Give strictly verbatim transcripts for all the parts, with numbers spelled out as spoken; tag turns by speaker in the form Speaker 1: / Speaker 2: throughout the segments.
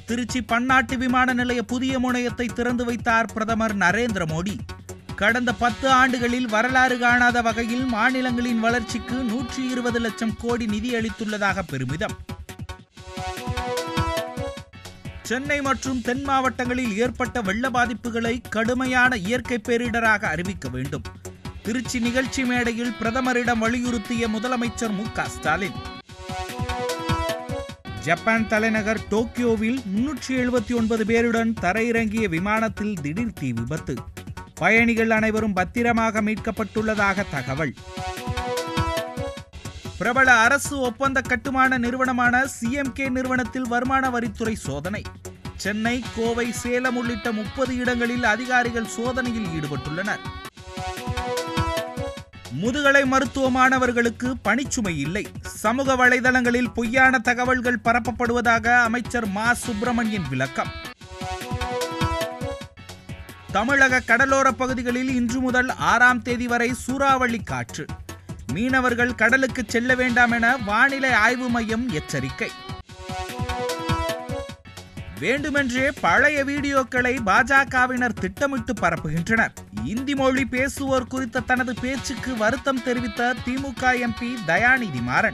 Speaker 1: திருச்சி பன்னாட்டு விமான நிலைய புதிய முனையத்தை திறந்து வைத்தார் பிரதமர் நரேந்திர மோடி. கடந்த பத்து ஆண்டுகளில் வரலாறு காணாத வகையில் மாநிலங்களின் வளர்ச்சிக்கு நூற்றி இருபது லட்சம் கோடி நிதி அளித்துள்ளதாக பெருமிதம். சென்னை மற்றும் தென் மாவட்டங்களில் ஏற்பட்ட வெள்ள பாதிப்புகளை கடுமையான இயற்கை பேரிடராக அறிவிக்க வேண்டும். திருச்சி நிகழ்ச்சி மேடையில் பிரதமரிடம் வலியுறுத்திய முதலமைச்சர் மு க ஸ்டாலின். ஜப்பான் தலைநகர் டோக்கியோவில் முன்னூற்றி எழுபத்தி ஒன்பது பேருடன் தரையிறங்கிய விமானத்தில் திடீர் தீ விபத்து. பயணிகள் அனைவரும் பத்திரமாக மீட்கப்பட்டுள்ளதாக தகவல். பிரபல அரசு ஒப்பந்த கட்டுமான நிறுவனமான சி எம் கே நிறுவனத்தில் வருமான வரித்துறை சோதனை. சென்னை, கோவை, சேலம் உள்ளிட்ட முப்பது இடங்களில் அதிகாரிகள் சோதனையில் ஈடுபட்டுள்ளனர். முதுகலை மருத்துவ மாணவர்களுக்கு பணிச்சுமை இல்லை. சமூக வலைதளங்களில் பொய்யான தகவல்கள் பரப்பப்படுவதாக அமைச்சர் மா சுப்பிரமணியன் விளக்கம். தமிழக கடலோர பகுதிகளில் இன்று முதல் ஆறாம் தேதி வரை சூறாவளி காற்று. மீனவர்கள் கடலுக்கு செல்ல வேண்டாம் என வானிலை ஆய்வு மையம் எச்சரிக்கை. வேண்டுமென்றே பழைய வீடியோக்களை பாஜகவினர் திட்டமிட்டு பரப்புகின்றனர். இந்தி மொழி பேசுவோர் குறித்த தனது பேச்சுக்கு வருத்தம் தெரிவித்த திமுக எம்பி தயாநிதி மாறன்.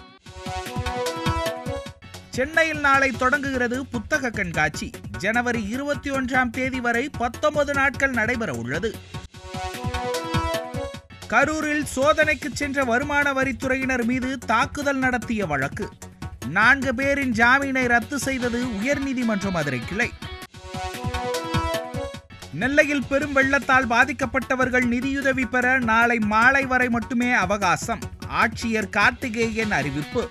Speaker 1: சென்னையில் நாளை தொடங்குகிறது புத்தக கண்காட்சி. ஜனவரி இருபத்தி ஒன்றாம் தேதி வரை பத்தொன்பது நாட்கள் நடைபெற உள்ளது. கரூரில் சோதனைக்கு சென்ற வருமான வரித்துறையினர் மீது தாக்குதல் நடத்திய வழக்கு. நான்கு பேரின் ஜாமீனை ரத்து செய்தது உயர்நீதிமன்றம் மதுரை கிளை. நெல்லையில் பெரும் வெள்ளத்தால் பாதிக்கப்பட்டவர்கள் நிதியுதவி பெற நாளை மாலை வரை மட்டுமே அவகாசம். ஆட்சியர் கார்த்திகேயன் அறிவிப்பு.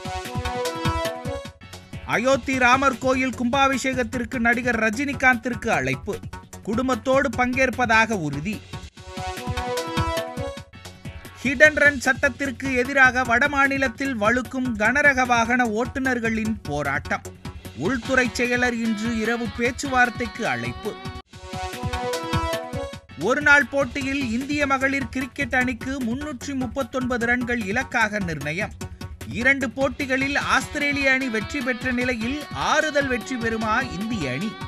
Speaker 1: அயோத்தி ராமர் கோயில் கும்பாபிஷேகத்திற்கு நடிகர் ரஜினிகாந்திற்கு அழைப்பு. குடும்பத்தோடு பங்கேற்பதாக உறுதி. ஹிட் அண்ட் ரன் சட்டத்திற்கு எதிராக வடமாநிலத்தில் வலுக்கும் கனரக வாகன ஓட்டுநர்களின் போராட்டம். உள்துறை செயலர் இன்று இரவு பேச்சுவார்த்தைக்கு அழைப்பு. ஒருநாள் போட்டியில் இந்திய மகளிர் கிரிக்கெட் அணிக்கு முன்னூற்றி முப்பத்தொன்பது ரன்கள் இலக்காக நிர்ணயம். இரண்டு போட்டிகளில் ஆஸ்திரேலிய அணி வெற்றி பெற்ற நிலையில் ஆறுதல் வெற்றி பெறுமா இந்திய அணி?